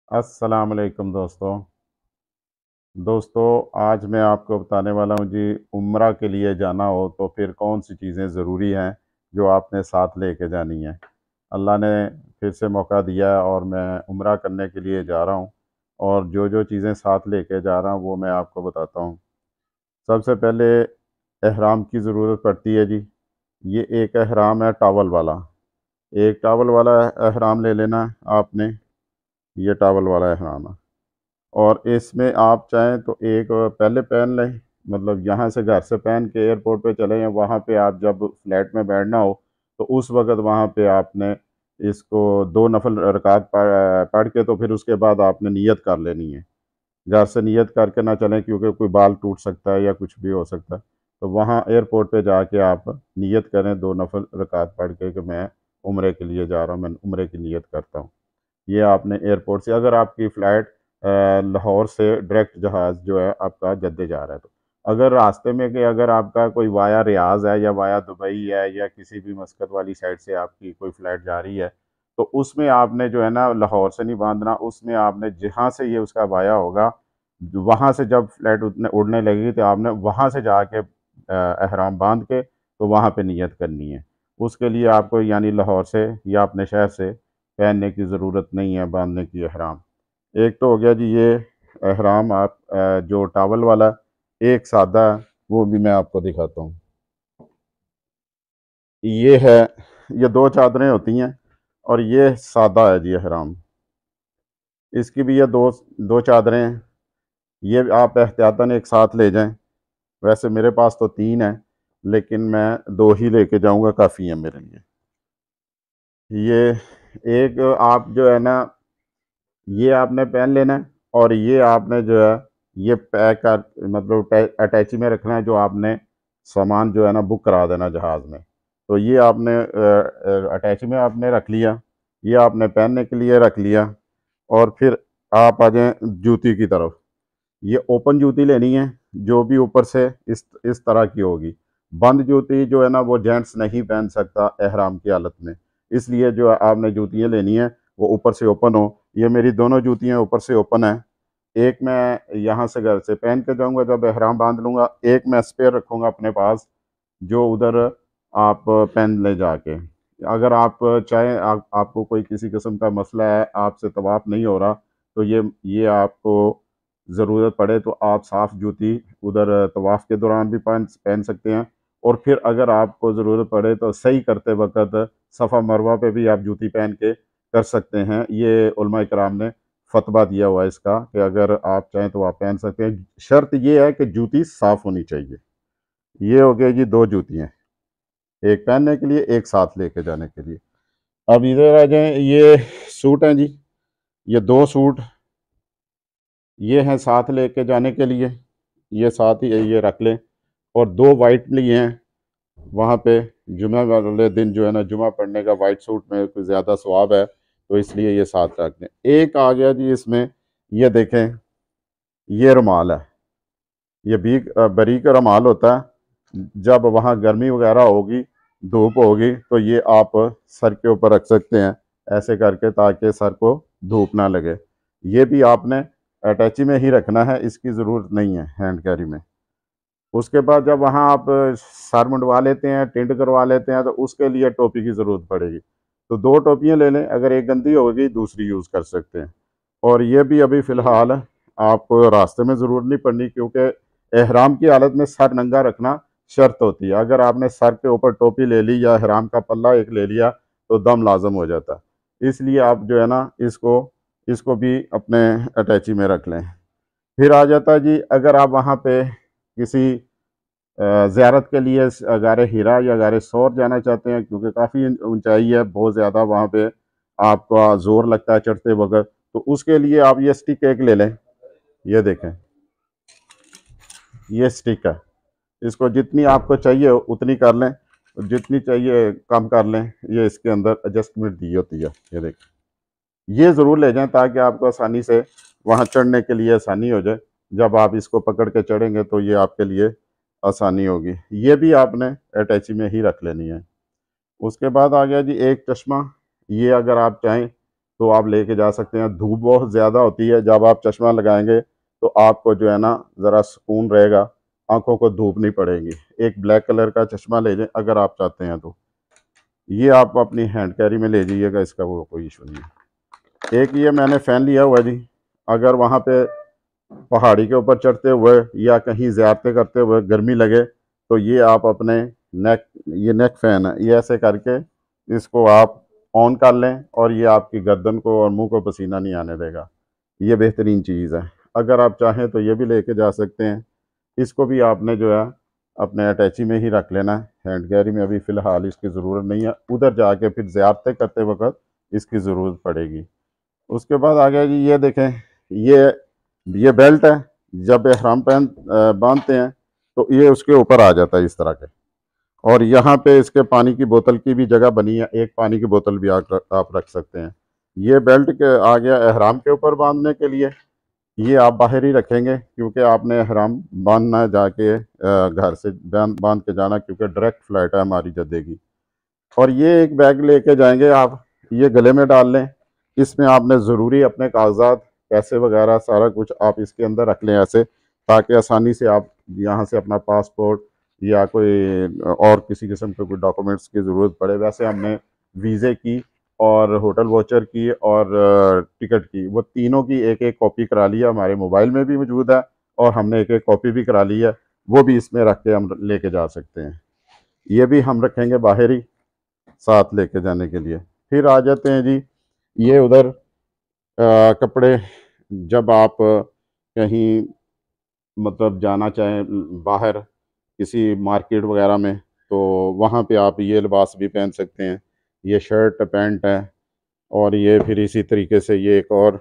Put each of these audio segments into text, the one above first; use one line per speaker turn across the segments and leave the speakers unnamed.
अस्सलाम वालेकुम दोस्तों आज मैं आपको बताने वाला हूँ जी। उम्रा के लिए जाना हो तो फिर कौन सी चीज़ें ज़रूरी हैं जो आपने साथ लेके जानी है। अल्लाह ने फिर से मौका दिया है और मैं उम्रा करने के लिए जा रहा हूँ। और जो जो चीज़ें साथ लेके जा रहा हूँ वो मैं आपको बताता हूँ। सबसे पहले एहराम की ज़रूरत पड़ती है जी। ये एक एहराम है टावल वाला। एक टावल वाला एहराम ले लेना है आपने। ये टावल वाला एहराम है। और इसमें आप चाहें तो एक पहले पहन लें, मतलब यहाँ से घर से पहन के एयरपोर्ट पे चले जाएं। वहाँ पे आप जब फ्लाइट में बैठना हो तो उस वक़्त वहाँ पे आपने इसको दो नफल रकात पढ़ के तो फिर उसके बाद आपने नियत कर लेनी है। घर से नियत करके ना चलें क्योंकि कोई बाल टूट सकता है या कुछ भी हो सकता है। तो वहाँ एयरपोर्ट पे जाके आप नियत करें दो नफल रकात पढ़ के कि मैं उम्रे के लिए जा रहा हूँ, मैं उम्रे की नियत करता हूँ। ये आपने एयरपोर्ट से, अगर आपकी फ़्लाइट लाहौर से डायरेक्ट जहाज़ जो है आपका जद्दे जा रहा है तो अगर रास्ते में कि अगर आपका कोई वाया रियाज़ है या वाया दुबई है या किसी भी मस्कत वाली साइड से आपकी कोई फ़्लाइट जा रही है तो उसमें आपने जो है ना लाहौर से नहीं बांधना। उसमें आपने जहाँ से ये उसका वाया होगा वहाँ से जब फ़्लाइट उड़ने उड़ने लगेगी तो आपने वहाँ से जाके एहराम बांध के तो वहाँ पे नियत करनी है। उसके लिए आपको यानी लाहौर से या अपने शहर से पहनने की ज़रूरत नहीं है बांधने की एहराम। एक तो हो गया जी ये एहराम आप जो टावल वाला। एक सादा है, वो भी मैं आपको दिखाता हूँ। ये है, ये दो चादरें होती हैं और ये सादा है जी एहराम। इसकी भी ये दो दो चादरें हैं। ये आप एहतियातन एक साथ ले जाएं। वैसे मेरे पास तो तीन है लेकिन मैं दो ही लेके जाऊंगा, काफ़ी है मेरे लिए। ये एक आप जो है ना ये आपने पहन लेना है। और ये आपने जो है ये पैक कर, मतलब अटैची में रखना है। जो आपने सामान जो है ना बुक करा देना जहाज़ में। तो ये आपने अटैची में आपने रख लिया। ये आपने पहनने के लिए रख लिया। और फिर आप आ जाएं जूती की तरफ। ये ओपन जूती लेनी है जो भी ऊपर से इस तरह की होगी। बंद जूती जो है ना वो जेंट्स नहीं पहन सकता एहराम की हालत में। इसलिए जो आपने जूतियाँ लेनी है वो ऊपर से ओपन हो। ये मेरी दोनों जूतियाँ ऊपर से ओपन है। एक मैं यहाँ से घर से पहन के जाऊँगा जब एहराम बांध लूँगा, एक मैं स्पेयर रखूँगा अपने पास जो उधर आप पहन ले जाके। अगर आप चाहें आपको कोई किसी किस्म का मसला है, आपसे तवाफ़ नहीं हो रहा तो ये आपको ज़रूरत पड़े तो आप साफ़ जूती उधर तवाफ़ के दौरान भी पहन पहन सकते हैं। और फिर अगर आपको ज़रूरत पड़े तो सही करते वक़्त सफ़ा मरवा पे भी आप जूती पहन के कर सकते हैं। ये उलमा इकराम ने फतवा दिया हुआ है इसका कि अगर आप चाहें तो आप पहन सकते हैं। शर्त ये है कि जूती साफ़ होनी चाहिए। ये हो गई जी दो जूतियाँ, एक पहनने के लिए एक साथ लेके जाने के लिए। अब इधर आ जाएं, ये सूट हैं जी। ये दो सूट ये हैं साथ लेके जाने के लिए। ये साथ ही ये रख लें। और दो वाइट लिए हैं वहाँ पे। जुमा वाले दिन जो है ना जुमा पढ़ने का वाइट सूट में कुछ ज़्यादा सवाब है तो इसलिए ये साथ रख लें। एक आ गया जी इसमें, ये देखें, ये रुमाल है। ये भी बारीक रुमाल होता है। जब वहाँ गर्मी वगैरह होगी, धूप होगी तो ये आप सर के ऊपर रख सकते हैं ऐसे करके ताकि सर को धूप ना लगे। ये भी आपने अटैची में ही रखना है, इसकी ज़रूरत नहीं है हैंड कैरी में। उसके बाद जब वहाँ आप सर मुंडवा लेते हैं, टिंड करवा लेते हैं तो उसके लिए टोपी की ज़रूरत पड़ेगी। तो दो टोपियाँ ले लें, अगर एक गंदी होगी दूसरी यूज़ कर सकते हैं। और ये भी अभी फ़िलहाल आपको रास्ते में ज़रूरत नहीं पड़नी क्योंकि एहराम की हालत में सर नंगा रखना शर्त होती है। अगर आपने सर के ऊपर टोपी ले ली या एहराम का पल्ला एक ले लिया तो दम लाजम हो जाता है। इसलिए आप जो है ना इसको इसको भी अपने अटैची में रख लें। फिर आ जाता है जी, अगर आप वहाँ पे किसी ज़ियारत के लिए गारे हिरा या गारे सौर जाना चाहते हैं क्योंकि काफ़ी ऊंचाई है बहुत ज़्यादा, वहाँ पे आपका ज़ोर लगता है चढ़ते वक्त, तो उसके लिए आप ये स्टिक एक ले लें। ये देखें, ये स्टिक है। इसको जितनी आपको चाहिए उतनी कर लें, जितनी चाहिए कम कर लें। ये इसके अंदर एडजस्टमेंट दी होती है। ये देखें, ये ज़रूर ले जाएं ताकि आपको आसानी से वहाँ चढ़ने के लिए आसानी हो जाए। जब आप इसको पकड़ के चढ़ेंगे तो ये आपके लिए आसानी होगी। ये भी आपने अटैची में ही रख लेनी है। उसके बाद आ गया जी एक चश्मा। ये अगर आप चाहें तो आप लेके जा सकते हैं। धूप बहुत ज़्यादा होती है, जब आप चश्मा लगाएंगे तो आपको जो है ना ज़रा सुकून रहेगा, आंखों को धूप नहीं पड़ेगी। एक ब्लैक कलर का चश्मा ले जाएं अगर आप चाहते हैं तो। ये आप अपनी हैंड कैरी में ले जाइएगा, इसका वो कोई इशू नहीं है। एक ये मैंने फ़ैन लिया हुआ जी, अगर वहाँ पे पहाड़ी के ऊपर चढ़ते हुए या कहीं ज़्यारतें करते हुए गर्मी लगे तो ये आप अपने नेक, ये नेक फ़ैन है, ये ऐसे करके इसको आप ऑन कर लें और ये आपकी गर्दन को और मुंह को पसीना नहीं आने देगा। ये बेहतरीन चीज़ है। अगर आप चाहें तो ये भी लेके जा सकते हैं। इसको भी आपने जो है अपने अटैची में ही रख लेना है, हैंड कैरी में अभी फ़िलहाल इसकी ज़रूरत नहीं है, उधर जाके फिर ज़ियारतें करते वक्त इसकी ज़रूरत पड़ेगी। उसके बाद आ गया जी, ये देखें, ये बेल्ट है। जब एहराम बांधते हैं तो ये उसके ऊपर आ जाता है इस तरह के, और यहाँ पे इसके पानी की बोतल की भी जगह बनी है, एक पानी की बोतल भी आप रख सकते हैं। ये बेल्ट के आ गया एहराम के ऊपर बांधने के लिए। ये आप बाहर ही रखेंगे क्योंकि आपने एहराम बांधना है जाके, घर से बांध के जाना, क्योंकि डायरेक्ट फ्लाइट है हमारी जद्दे की। और ये एक बैग लेके जाएंगे आप, ये गले में डाल लें। इसमें आपने ज़रूरी अपने कागजात, पैसे वगैरह सारा कुछ आप इसके अंदर रख लें ऐसे, ताकि आसानी से आप यहाँ से अपना पासपोर्ट या कोई और किसी किस्म के कोई डॉक्यूमेंट्स की ज़रूरत पड़े। वैसे हमने वीज़े की और होटल वाउचर की और टिकट की, वो तीनों की एक एक कॉपी करा लिया, हमारे मोबाइल में भी मौजूद है और हमने एक एक कॉपी भी करा ली है, वो भी इसमें रख के हम लेके जा सकते हैं। ये भी हम रखेंगे बाहर ही साथ लेके जाने के लिए। फिर आ जाते हैं जी, ये उधर कपड़े, जब आप कहीं मतलब जाना चाहें बाहर किसी मार्केट वगैरह में, तो वहाँ पे आप ये लिबास भी पहन सकते हैं। ये शर्ट पैंट है, और ये फिर इसी तरीके से ये एक और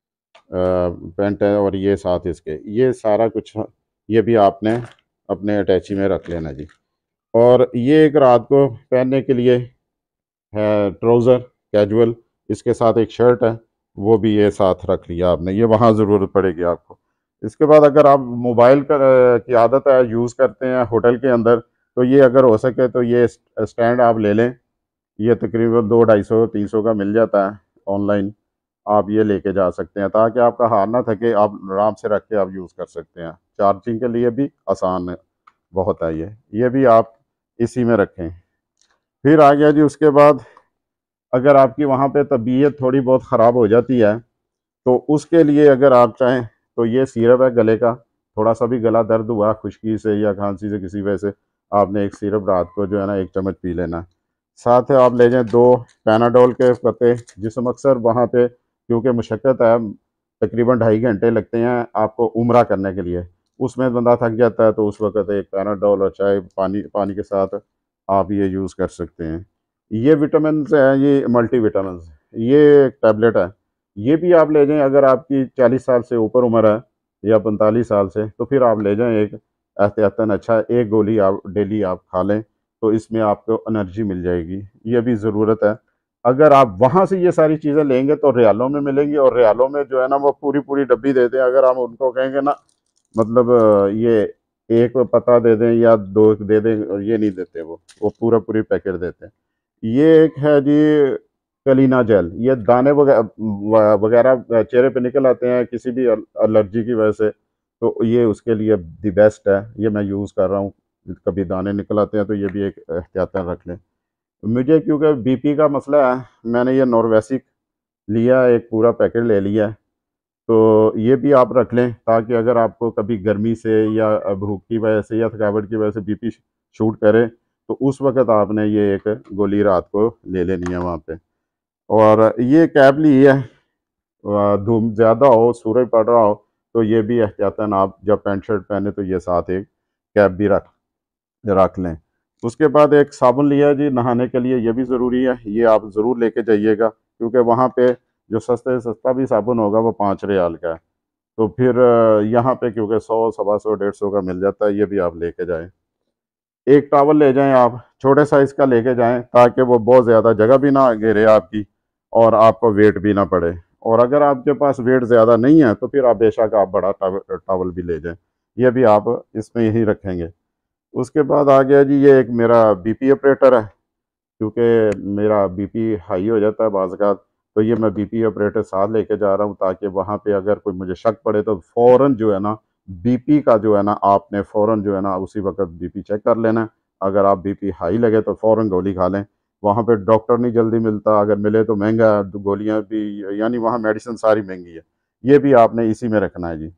पैंट है, और ये साथ इसके ये सारा कुछ, ये भी आपने अपने अटैची में रख लेना जी। और ये एक रात को पहनने के लिए है ट्राउज़र कैजुअल, इसके साथ एक शर्ट है, वो भी ये साथ रख लिया आपने, ये वहाँ ज़रूरत पड़ेगी आपको। इसके बाद अगर आप मोबाइल की आदत है यूज़ करते हैं होटल के अंदर, तो ये अगर हो सके तो ये स्टैंड आप ले लें। ये तकरीबन 200-250-300 का मिल जाता है ऑनलाइन। आप ये लेके जा सकते हैं ताकि आपका हाथ ना थके, आप आराम से रख के आप यूज़ कर सकते हैं। चार्जिंग के लिए भी आसान है, बहुत है ये भी आप इसी में रखें। फिर आ गया जी, उसके बाद अगर आपकी वहाँ पे तबीयत थोड़ी बहुत ख़राब हो जाती है तो उसके लिए अगर आप चाहें तो ये सिरप है गले का, थोड़ा सा भी गला दर्द हुआ खुश्की से या खांसी से किसी वजह से, आपने एक सिरप रात को जो है ना 1 चम्मच पी लेना। साथ है आप ले जाएं 2 पैनाडोल के पत्ते, जिसम अक्सर वहाँ पे क्योंकि मुशक्क़त है, तकरीबन 2.5 घंटे लगते हैं आपको उम्रा करने के लिए, उसमें बंदा थक जाता है, तो उस वक़्त एक पैनाडोल और चाय पानी पानी के साथ आप ये यूज़ कर सकते हैं। ये विटामिन्स हैं, ये मल्टी विटामिन्स, ये एक टैबलेट है, ये भी आप ले जाएं अगर आपकी 40 साल से ऊपर उम्र है या 45 साल से, तो फिर आप ले जाएं एक एहतियातन। अच्छा, एक गोली आप डेली आप खा लें तो इसमें आपको एनर्जी मिल जाएगी, ये भी ज़रूरत है। अगर आप वहाँ से ये सारी चीज़ें लेंगे तो रियालों में मिलेंगी, और रियालों में जो है ना वो पूरी पूरी डब्बी देते हैं। अगर हम उनको कहेंगे ना, मतलब ये एक पता दे दें या 2 दे दें, और ये नहीं देते, वो पूरा पूरी पैकेट देते हैं। ये एक है जी कलीना जेल, ये दाने वगैरह चेहरे पे निकल आते हैं किसी भी एलर्जी की वजह से, तो ये उसके लिए दी बेस्ट है, ये मैं यूज़ कर रहा हूँ। कभी दाने निकल आते हैं तो ये भी एक एहतियातन रख लें। मुझे क्योंकि बीपी का मसला है, मैंने ये नॉर्वेसिक लिया, एक पूरा पैकेट ले लिया है, तो ये भी आप रख लें ताकि अगर आपको कभी गर्मी से या भूख की वजह से या थकावट की वजह से बीपी शूट करे, तो उस वक़्त आपने ये एक गोली रात को ले लेनी है वहाँ पे। और ये कैप ली है, धूप ज़्यादा हो, सूरज पड़ रहा हो, तो ये भी एहतियातन आप जब पैंट शर्ट पहने तो ये साथ एक कैप भी रख रख लें। उसके बाद एक साबुन लिया है जी नहाने के लिए, ये भी ज़रूरी है, ये आप ज़रूर लेके जाइएगा क्योंकि वहाँ पे जो सस्ते से सस्ता भी साबुन होगा वो 5 रियाल का है। तो फिर यहाँ पे क्योंकि 100, सवा 100, 150 का मिल जाता है, ये भी आप लेके जाएँ। एक टॉवल ले जाएँ आप, छोटे साइज़ का लेके जाएँ ताकि वो बहुत ज़्यादा जगह भी ना घेरे आपकी और आपको वेट भी ना पड़े। और अगर आपके पास वेट ज़्यादा नहीं है तो फिर आप बेशक आप बड़ा टॉवल भी ले जाएँ, ये भी आप इसमें ही रखेंगे। उसके बाद आ गया जी, ये एक मेरा बीपी ऑपरेटर है, क्योंकि मेरा बीपी हाई हो जाता है बाज़ औक़ात, तो ये मैं बीपी ऑपरेटर साथ लेके जा रहा हूँ, ताकि वहाँ पे अगर कोई मुझे शक पड़े तो फ़ौरन जो है ना बीपी का जो है ना आपने फ़ौरन जो है ना उसी वक्त बीपी चेक कर लेना है। अगर आप बीपी हाई लगे तो फ़ौरन गोली खा लें। वहाँ पे डॉक्टर नहीं जल्दी मिलता, अगर मिले तो महंगा है, तो गोलियाँ भी यानी वहाँ मेडिसिन सारी महंगी है। ये भी आपने इसी में रखना है जी।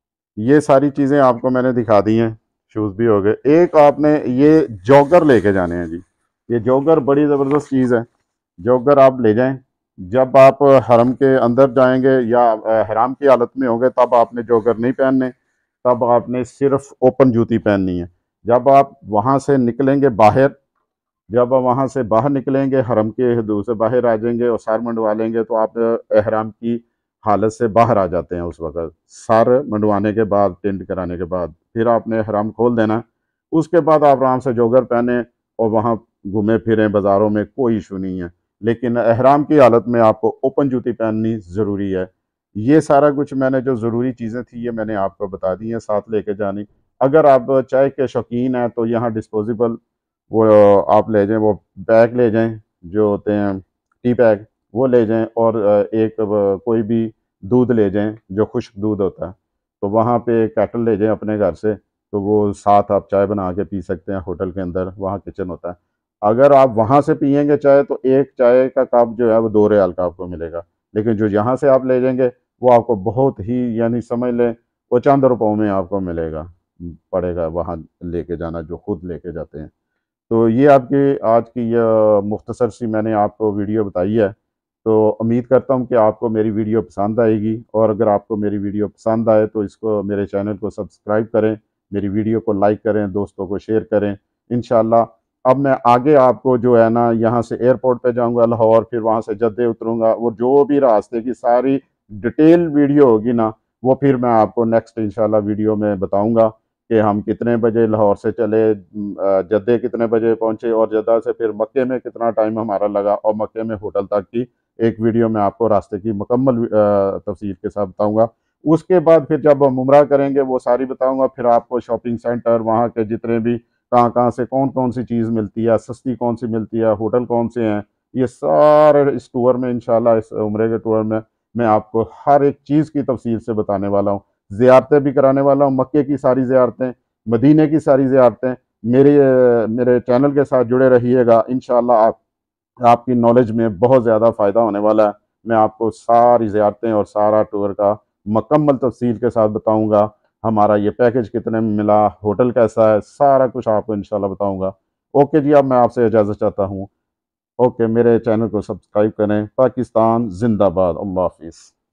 ये सारी चीज़ें आपको मैंने दिखा दी हैं। शूज़ भी हो गए। एक आपने ये जॉगर लेके जाने हैं जी। ये जॉगर बड़ी ज़बरदस्त चीज़ है। जॉगर आप ले जाएं। जब आप हरम के अंदर जाएंगे या हराम की हालत में होंगे तब आपने जॉगर नहीं पहनने, तब आपने सिर्फ ओपन जूती पहननी है। जब आप वहाँ से निकलेंगे बाहर, जब आप वहाँ से बाहर निकलेंगे, हरम के हदूद से बाहर आ जाएंगे और सर मंडवा लेंगे, तो आप एहराम की हालत से बाहर आ जाते हैं। उस वक़्त सर मंडवाने के बाद, टेंट कराने के बाद, फिर आपने एहराम खोल देना। उसके बाद आप आराम से जोगर पहने और वहाँ घूमें फिरें बाज़ारों में, कोई इशू नहीं है। लेकिन एहराम की हालत में आपको ओपन जूती पहननी ज़रूरी है। ये सारा कुछ मैंने जो ज़रूरी चीज़ें थी ये मैंने आपको बता दी हैं, साथ लेके जानी। अगर आप चाय के शौकीन हैं तो यहाँ डिस्पोजेबल वो आप ले जाएं, वो बैग ले जाएं जो होते हैं टी बैग, वो ले जाएं। और एक कोई भी दूध ले जाएं जो खुश्क दूध होता है। तो वहाँ पे केटल ले जाएं अपने घर से, तो वो साथ आप चाय बना के पी सकते हैं। होटल के अंदर वहाँ किचन होता है। अगर आप वहाँ से पियेंगे चाय तो एक चाय का कप जो है वो 2 रियाल का आपको मिलेगा। लेकिन जो यहाँ से आप ले जाएंगे वो आपको बहुत ही, यानी समझ लें वो चंद रुपयों में आपको मिलेगा, पड़ेगा वहाँ लेके जाना जो खुद लेके जाते हैं। तो ये आपकी आज की यह मुख्तसर सी मैंने आपको वीडियो बताई है। तो उम्मीद करता हूँ कि आपको मेरी वीडियो पसंद आएगी, और अगर आपको मेरी वीडियो पसंद आए तो इसको, मेरे चैनल को सब्सक्राइब करें, मेरी वीडियो को लाइक करें, दोस्तों को शेयर करें। इंशाल्लाह अब मैं आगे आपको जो है ना, यहाँ से एयरपोर्ट पे जाऊँगा लाहौर, फिर वहाँ से जद्दे उतरूँगा, वो जो भी रास्ते की सारी डिटेल वीडियो होगी ना, वो फिर मैं आपको नेक्स्ट इंशाल्लाह वीडियो में बताऊँगा कि हम कितने बजे लाहौर से चले, जद्दे कितने बजे पहुंचे, और जद्दा से फिर मक्के में कितना टाइम हमारा लगा, और मक्के में होटल तक की एक वीडियो में आपको रास्ते की मुकम्मल तफसील के साथ बताऊंगा। उसके बाद फिर जब हम उम्रा करेंगे वो सारी बताऊंगा। फिर आपको शॉपिंग सेंटर वहाँ के जितने भी, कहाँ कहाँ से कौन कौन सी चीज़ मिलती है, सस्ती कौन सी मिलती है, होटल कौन से हैं, ये सारे इस टूर में इंशाल्लाह, इस उम्रे के टूर में मैं आपको हर एक चीज़ की तफसील से बताने वाला हूँ। ज़ियारतें भी कराने वाला हूँ, मक्के की सारी ज़ियारतें, मदीने की सारी ज़ियारतें। मेरे चैनल के साथ जुड़े रहिएगा। इंशाल्लाह आपकी नॉलेज में बहुत ज़्यादा फ़ायदा होने वाला है। मैं आपको सारी ज़ियारतें और सारा टूर का मुकम्मल तफसील के साथ बताऊँगा। हमारा ये पैकेज कितने में मिला, होटल कैसा है, सारा कुछ आपको इंशाल्लाह बताऊँगा। ओके जी, अब मैं आपसे इजाज़त चाहता हूँ। ओके, मेरे चैनल को सब्सक्राइब करें। पाकिस्तान जिंदाबाद। अल्लाह हाफिज़।